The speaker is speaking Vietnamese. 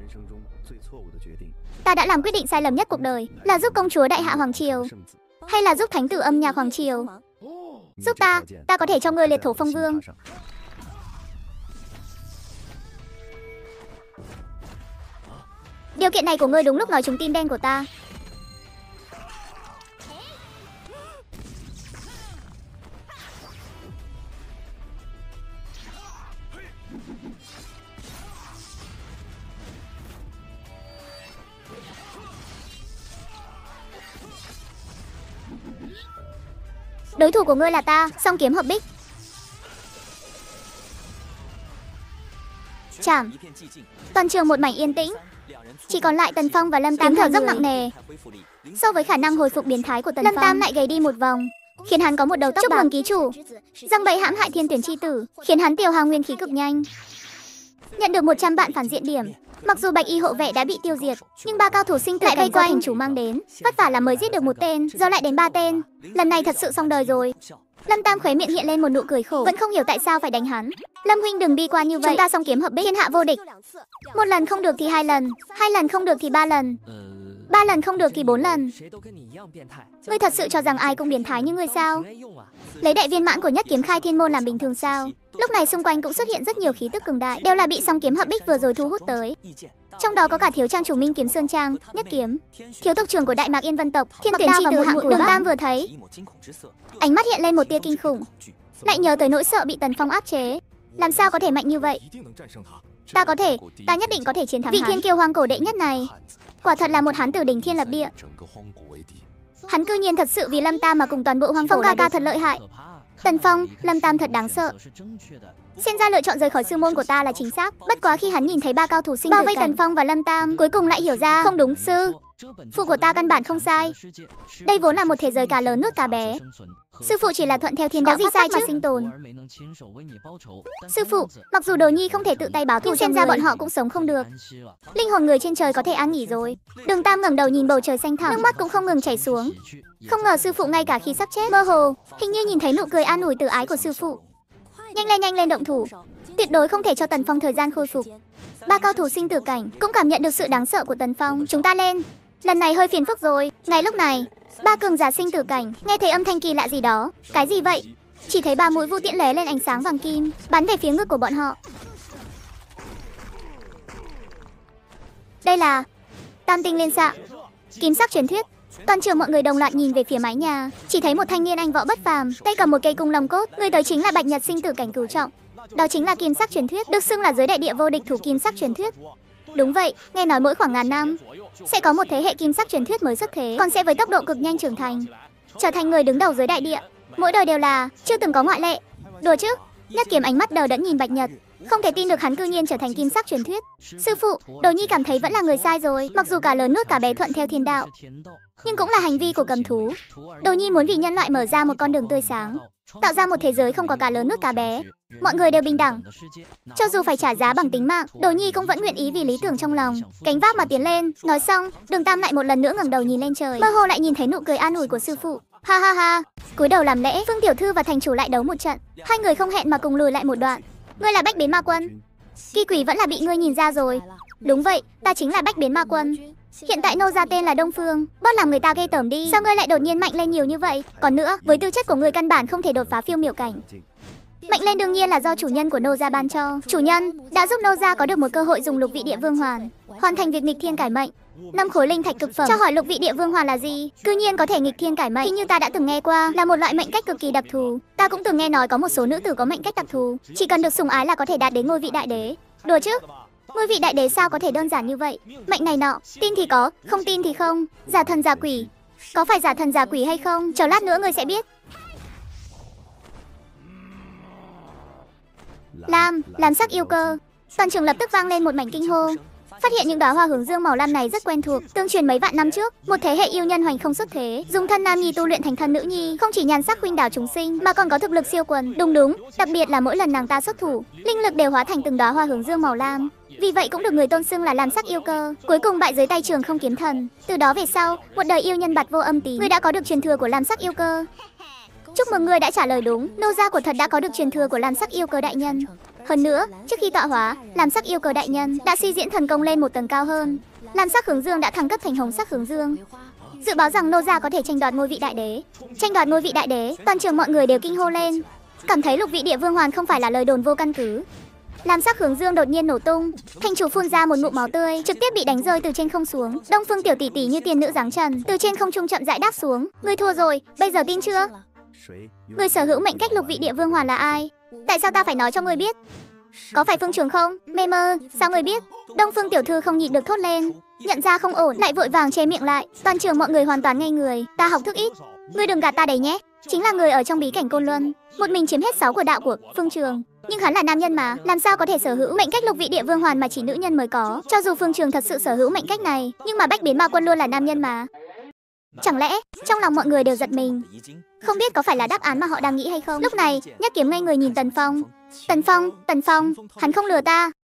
Ta đã làm quyết định sai lầm nhất cuộc đời, là giúp công chúa Đại Hạ Hoàng Triều, hay là giúp thánh tử âm nhạc Hoàng Triều? Giúp ta có thể cho ngươi liệt thổ phong vương. Điều kiện này của ngươi đúng lúc nói trúng tim đen của ta. Đối thủ của ngươi là ta, song kiếm hợp bích. Chảm. Toàn trường một mảnh yên tĩnh, chỉ còn lại Tần Phong và Lâm Tam thở dốc nặng nề. So với khả năng hồi phục biến thái của Tần Phong, Lâm Tam lại gầy đi một vòng, khiến hắn có một đầu tóc bạc. Chúc mừng ký chủ, răng bẫy hãm hại thiên tuyển chi tử, khiến hắn tiêu hao nguyên khí cực nhanh, nhận được 100 vạn phản diện điểm. Mặc dù Bạch Y hộ vệ đã bị tiêu diệt, nhưng 3 cao thủ sinh tử lại vây quanh thành chủ mang đến, vất vả là mới giết được 1 tên, giờ lại đến 3 tên. Lần này thật sự xong đời rồi. Lâm Tam khóe miệng hiện lên một nụ cười khổ, vẫn không hiểu tại sao phải đánh hắn. Lâm huynh đừng bi quan như vậy, chúng ta song kiếm hợp bích, thiên hạ vô địch. 1 lần không được thì 2 lần, 2 lần không được thì 3 lần, 3 lần không được thì 4 lần. Ngươi thật sự cho rằng ai cũng biến thái như ngươi sao? Lấy đại viên mãn của Nhất Kiếm Khai Thiên Môn làm bình thường sao? Lúc này xung quanh cũng xuất hiện rất nhiều khí tức cường đại, đều là bị song kiếm hợp bích vừa rồi thu hút tới. Trong đó có cả thiếu trang chủ Minh Kiếm Sơn Trang, Nhất Kiếm, thiếu tộc trưởng của Đại Mạc Yên Vân tộc, thiên tuyển chi tử hạng của Lâm Tam vừa thấy, ánh mắt hiện lên một tia kinh khủng, lại nhớ tới nỗi sợ bị Tần Phong áp chế. Làm sao có thể mạnh như vậy? Ta nhất định có thể chiến thắng vị thiên kiêu hoang cổ đệ nhất này. Quả thật là một hán tử đỉnh thiên lập địa. Hắn cư nhiên thật sự vì Lâm Tam mà cùng toàn bộ hoang cổ. Phong ca thật lợi hại. Tần Phong, Lâm Tam thật đáng sợ. Xem ra lựa chọn rời khỏi sư môn của ta là chính xác. Bất quá khi hắn nhìn thấy 3 cao thủ sinh bao vây Tần Phong và Lâm Tam, cuối cùng lại hiểu ra, không đúng, sư phụ của ta căn bản không sai. Đây vốn là một thế giới cá lớn nuốt cá bé. Sư phụ chỉ là thuận theo thiên đạo pháp tắc mà sinh tồn. Sư phụ, mặc dù Đồ Nhi không thể tự tay báo thù, nhưng xem ra bọn họ cũng sống không được. Linh hồn người trên trời có thể an nghỉ rồi. Đường Tam ngẩng đầu nhìn bầu trời xanh thẳm, nước mắt cũng không ngừng chảy xuống. Không ngờ sư phụ ngay cả khi sắp chết, mơ hồ, hình như nhìn thấy nụ cười an ủi từ ái của sư phụ. Nhanh lên động thủ. Tuyệt đối không thể cho Tần Phong thời gian khôi phục. 3 cao thủ sinh tử cảnh cũng cảm nhận được sự đáng sợ của Tần Phong. Chúng ta lên. Lần này hơi phiền phức rồi. Ngay lúc này, 3 cường giả sinh tử cảnh nghe thấy âm thanh kỳ lạ gì đó. Cái gì vậy? Chỉ thấy 3 mũi vu tiễn lóe lên ánh sáng vàng kim, bắn về phía ngực của bọn họ. Đây là Tam tinh liên xạ, kim sắc truyền thuyết. Toàn trường mọi người đồng loạt nhìn về phía mái nhà, chỉ thấy một thanh niên anh võ bất phàm, tay cầm một cây cung long cốt. Người tới chính là Bạch Nhật sinh tử cảnh cửu trọng. Đó chính là kim sắc truyền thuyết, được xưng là giới đại địa vô địch thủ kim sắc truyền thuyết. Đúng vậy, nghe nói mỗi khoảng ngàn năm sẽ có một thế hệ kim sắc truyền thuyết mới xuất thế, còn sẽ với tốc độ cực nhanh trưởng thành, trở thành người đứng đầu giới đại địa. Mỗi đời đều là, chưa từng có ngoại lệ. Đùa chứ? Nhất Kiếm ánh mắt đờ đẫn nhìn Bạch Nhật, không thể tin được hắn cư nhiên trở thành kim sắc truyền thuyết. Sư phụ, Đồ Nhi cảm thấy vẫn là người sai rồi. Mặc dù cá lớn nuốt cá bé thuận theo thiên đạo, nhưng cũng là hành vi của cầm thú. Đồ Nhi muốn vì nhân loại mở ra một con đường tươi sáng, tạo ra một thế giới không có cá lớn nuốt cá bé, mọi người đều bình đẳng. Cho dù phải trả giá bằng tính mạng, Đồ Nhi cũng vẫn nguyện ý vì lý tưởng trong lòng, gánh vác mà tiến lên. Nói xong, Đường Tam lại một lần nữa ngẩng đầu nhìn lên trời, mơ hồ lại nhìn thấy nụ cười an ủi của sư phụ. Ha ha ha. Cúi đầu làm lễ, Phương tiểu thư và thành chủ lại đấu một trận. Hai người không hẹn mà cùng lùi lại một đoạn. Ngươi là Bách Biến Ma Quân. Kỳ quỷ vẫn là bị ngươi nhìn ra rồi. Đúng vậy, ta chính là Bách Biến Ma Quân. Hiện tại nô gia tên là Đông Phương. Bớt làm người ta ghê tởm đi. Sao ngươi lại đột nhiên mạnh lên nhiều như vậy? Còn nữa, với tư chất của ngươi căn bản không thể đột phá phiêu miểu cảnh. Mạnh lên đương nhiên là do chủ nhân của nô gia ban cho. Chủ nhân đã giúp nô gia có được một cơ hội dùng lục vị địa vương hoàn thành việc nghịch thiên cải mệnh. 5 khối linh thạch cực phẩm. Cho hỏi lục vị địa vương hoàn là gì? Cư nhiên có thể nghịch thiên cải mệnh. Thì như ta đã từng nghe qua, là một loại mệnh cách cực kỳ đặc thù. Ta cũng từng nghe nói có một số nữ tử có mệnh cách đặc thù, chỉ cần được sủng ái là có thể đạt đến ngôi vị đại đế. Đùa chứ? Ngôi vị đại đế sao có thể đơn giản như vậy? Mệnh này nọ, tin thì có, không tin thì không. Giả thần giả quỷ. Có phải giả thần giả quỷ hay không? Chờ lát nữa ngươi sẽ biết. Lam sắc yêu cơ. Toàn trường lập tức vang lên một mảnh kinh hô. Phát hiện những đóa hoa hướng dương màu lam này rất quen thuộc, tương truyền mấy vạn năm trước, một thế hệ yêu nhân hoành không xuất thế, dùng thân nam nhi tu luyện thành thân nữ nhi, không chỉ nhan sắc khuynh đảo chúng sinh mà còn có thực lực siêu quần. Đúng, đặc biệt là mỗi lần nàng ta xuất thủ, linh lực đều hóa thành từng đóa hoa hướng dương màu lam. Vì vậy cũng được người tôn xưng là lam sắc yêu cơ. Cuối cùng bại dưới tay Trường Không kiếm thần. Từ đó về sau, một đời yêu nhân Bạt Vô Âm Tí, ngươi đã có được truyền thừa của lam sắc yêu cơ. Chúc mừng ngươi đã trả lời đúng, nô gia của thật đã có được truyền thừa của lam sắc yêu cơ đại nhân. Hơn nữa, trước khi tọa hóa, Lam Sắc yêu cầu đại nhân đã suy diễn thần công lên một tầng cao hơn. Lam Sắc hướng dương đã thăng cấp thành Hồng Sắc hướng dương. Dự báo rằng Nô gia có thể tranh đoạt ngôi vị đại đế. Tranh đoạt ngôi vị đại đế, toàn trường mọi người đều kinh hô lên, cảm thấy Lục Vị Địa Vương Hoàn không phải là lời đồn vô căn cứ. Lam Sắc hướng dương đột nhiên nổ tung, thành chủ phun ra một ngụm máu tươi, trực tiếp bị đánh rơi từ trên không xuống. Đông Phương tiểu tỷ tỷ như tiên nữ giáng trần, từ trên không trung chậm rãi đáp xuống. Ngươi thua rồi, bây giờ tin chưa? Người sở hữu mệnh cách Lục Vị Địa Vương Hoàn là ai? Tại sao ta phải nói cho ngươi biết? Có phải Phương Trường không? Mê mơ, sao ngươi biết? Đông Phương tiểu thư không nhịn được thốt lên, nhận ra không ổn, lại vội vàng che miệng lại. Toàn trường mọi người hoàn toàn ngây người. Ta học thức ít, ngươi đừng gạt ta đấy nhé. Chính là người ở trong bí cảnh Côn Luân, một mình chiếm hết 6 của đạo của Phương Trường. Nhưng hắn là nam nhân mà, làm sao có thể sở hữu mệnh cách Lục Vị Địa Vương Hoàn mà chỉ nữ nhân mới có? Cho dù Phương Trường thật sự sở hữu mệnh cách này, nhưng mà Bách Biến Ma Quân luôn là nam nhân mà. Chẳng lẽ trong lòng mọi người đều giật mình, không biết có phải là đáp án mà họ đang nghĩ hay không? Lúc này, Nhất Kiếm ngây người nhìn Tần Phong. Tần Phong, hắn không lừa ta.